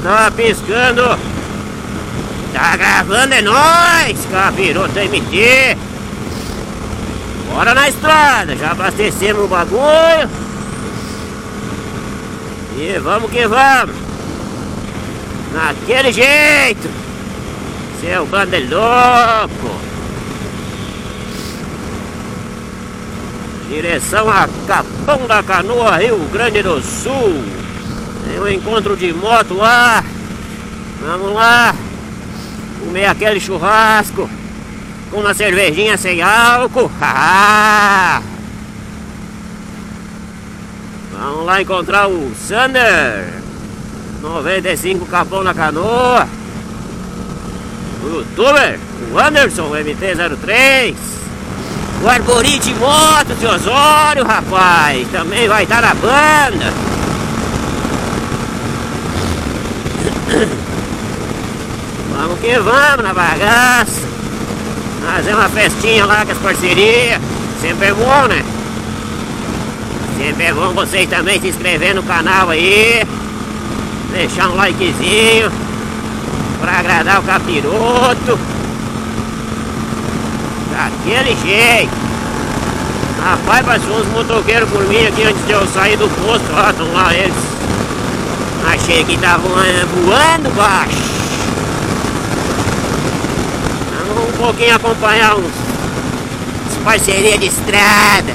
Tá piscando. Tá gravando, é nóis, Capiroto MT. Bora na estrada, já abastecemos o bagulho. E vamos que vamos. Naquele jeito. Seu bando é louco. Direção a Capão da Canoa, Rio Grande do Sul. Tem um encontro de moto lá. Vamos lá comer aquele churrasco com uma cervejinha sem álcool. Vamos lá encontrar o Sander 95 Capão da Canoa, o youtuber, o Anderson MT-03, o Arborite Motos de Osório, rapaz, também vai estar na banda. Vamos que vamos na bagaça. Fazer uma festinha lá com as parcerias. Sempre é bom, né? Sempre é bom vocês também se inscrever no canal aí. Deixar um likezinho pra agradar o Capiroto. Daquele jeito. Rapaz, passou uns motoqueiros por mim aqui antes de eu sair do posto. Ó, estão lá eles. Achei que estavam voando baixo. Vamos um pouquinho acompanhar uns parcerias de estrada.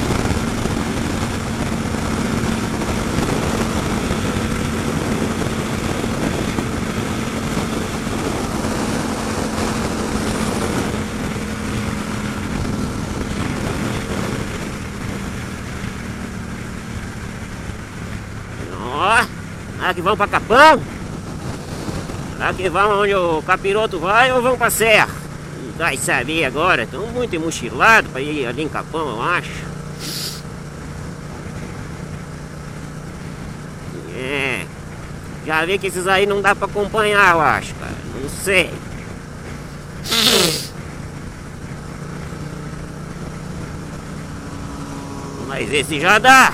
Será que vamos pra Capão? Será que vamos onde o Capiroto vai ou vamos pra Serra? Não vai saber agora, estamos muito emochilados pra ir ali em Capão, eu acho. É, já vi que esses aí não dá pra acompanhar, eu acho, cara, não sei. Mas esse já dá.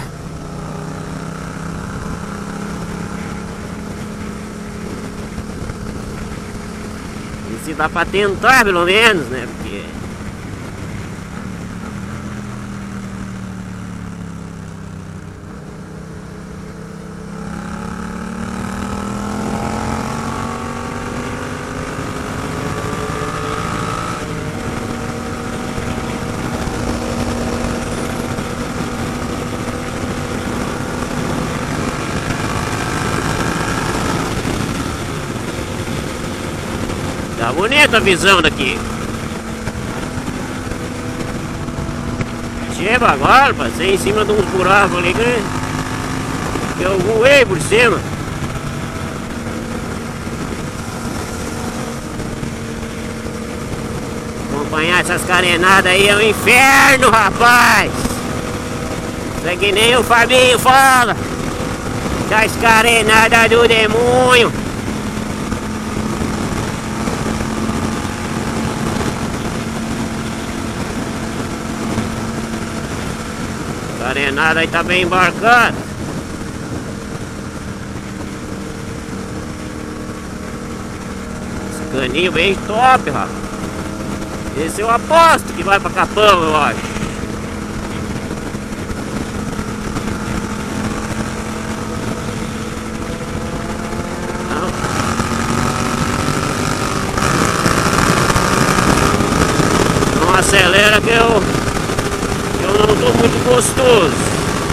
Se dá pra tentar, pelo menos, né? Porque... tá bonita a visão daqui. Chega agora, passei em cima de uns buracos ali que eu voei por cima. Acompanhar essas carenadas aí é um inferno, rapaz. Isso é que nem o Fabinho fala. Das carenadas do demônio. Carenada aí tá bem embarcado. Esse caninho bem top, rapaz. Esse eu aposto que vai pra Capão, eu acho. Não acelera que eu não tô muito gostoso.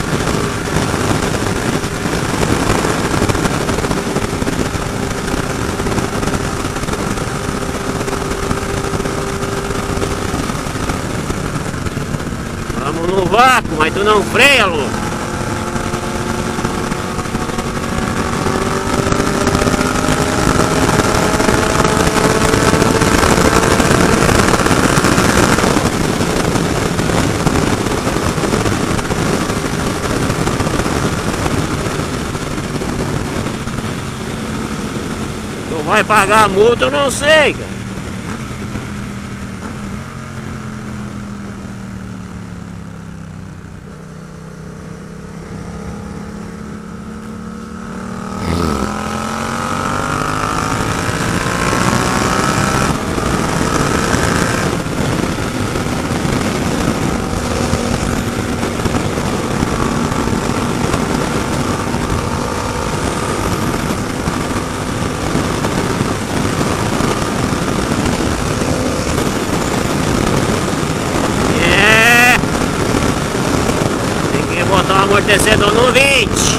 Vamos no vácuo, mas tu não freia, louco. Vai pagar a multa, eu não sei, cara. amortecedor no 20.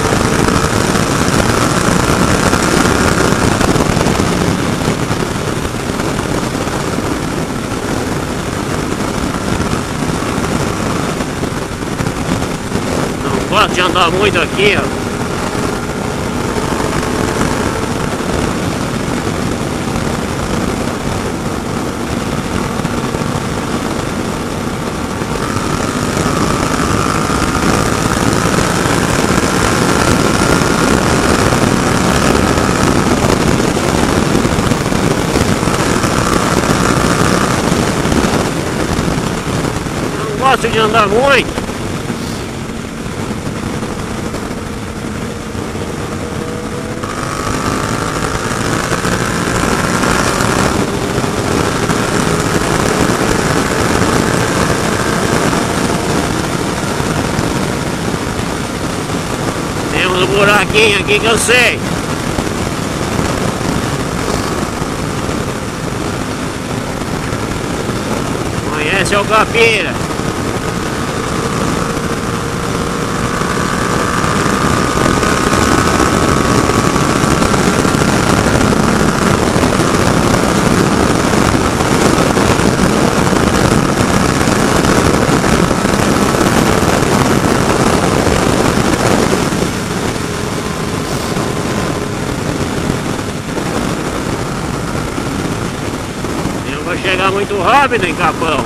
Não gosto de andar muito aqui, ó. Gosto de andar muito. Temos um buraquinho aqui que eu sei. Conhece o Capira? Vai chegar muito rápido em Capão.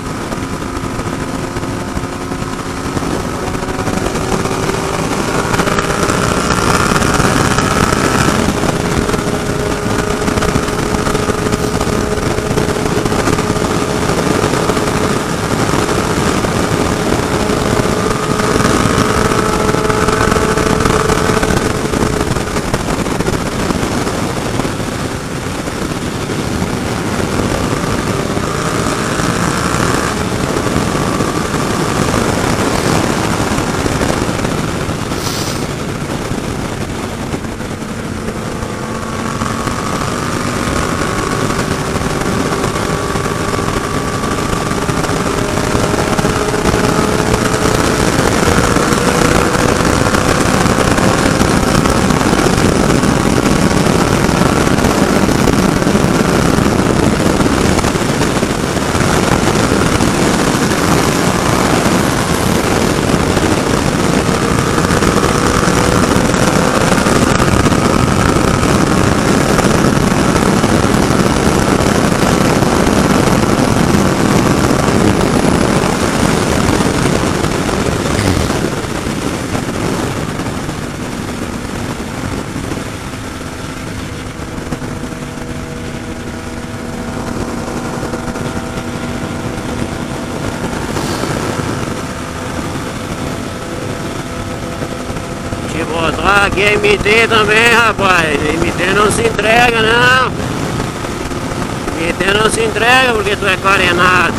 Botar aqui MT também, rapaz. MT não se entrega, não. MT não se entrega porque tu é carenado.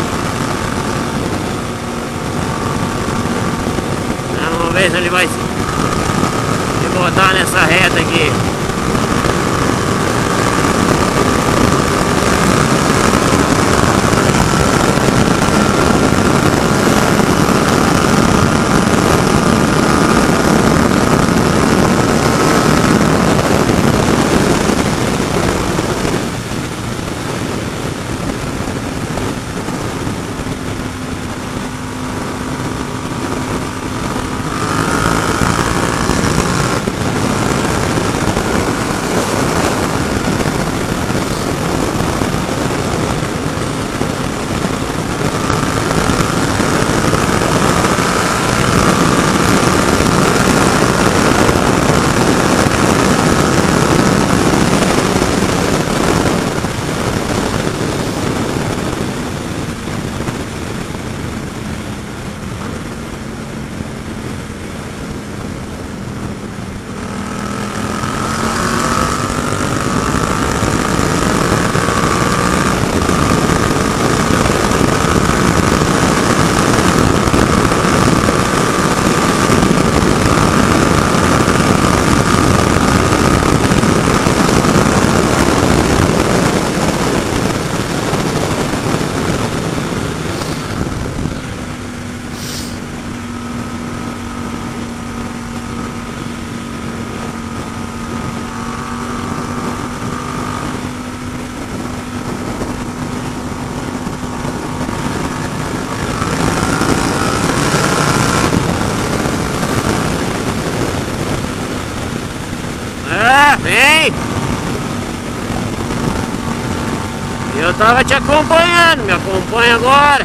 Vamos ver se ele vai se botar nessa reta aqui. Ah, vem! Eu tava te acompanhando, me acompanha agora.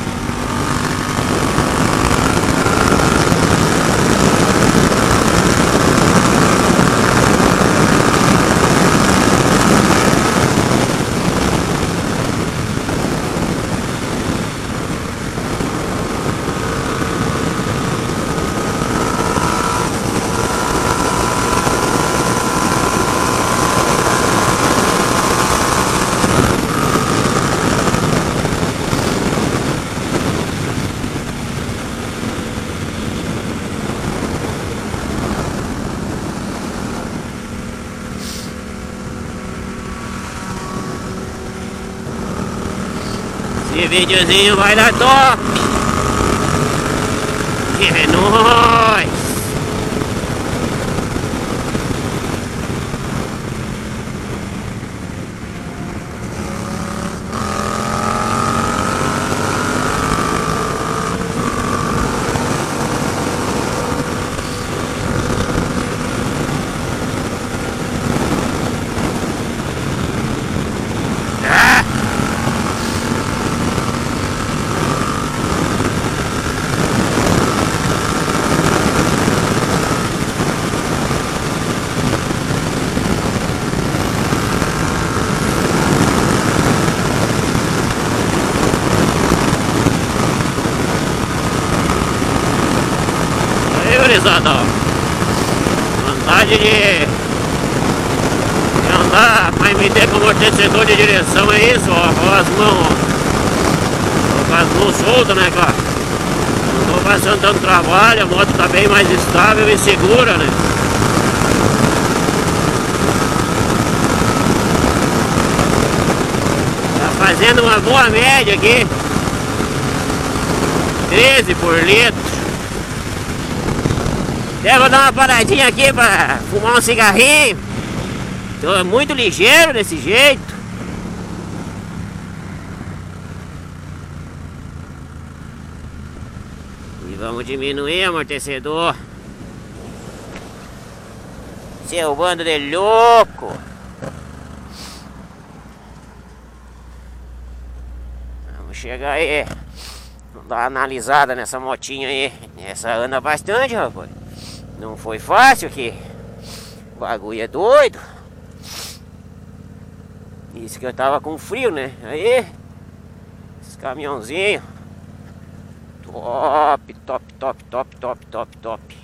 Esse videozinho vai dar top! É nóis! Gurizada, vontade de andar pra meter com amortecedor de direção é isso, ó, com as mãos, ó, com as mãos soltas, né, cara? Não tô passando tanto trabalho, a moto tá bem mais estável e segura, né? Tá fazendo uma boa média aqui, 13 por litro. Eu vou dar uma paradinha aqui pra fumar um cigarrinho. Tô muito ligeiro desse jeito. E vamos diminuir o amortecedor. Seu bando de louco. Vamos chegar aí. Vamos dar uma analisada nessa motinha aí. Essa anda bastante, rapaz. Não foi fácil aqui. O bagulho é doido. Isso que eu tava com frio, né? Aí, esses caminhãozinhos. Top, top, top, top, top, top, top.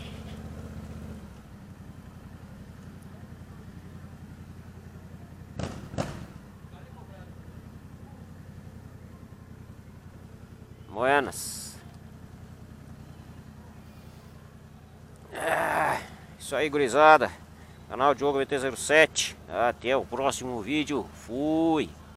Buenas. Isso aí, gurizada. Canal Diogo VT07. Até o próximo vídeo. Fui.